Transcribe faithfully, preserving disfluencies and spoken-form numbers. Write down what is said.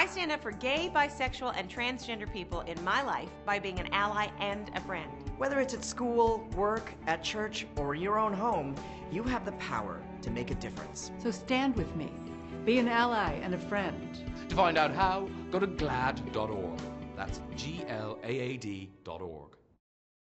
I stand up for gay, bisexual, and transgender people in my life by being an ally and a friend. Whether it's at school, work, at church, or your own home, you have the power to make a difference. So stand with me. Be an ally and a friend. To find out how, go to glad dot org. That's G L A A D dot org.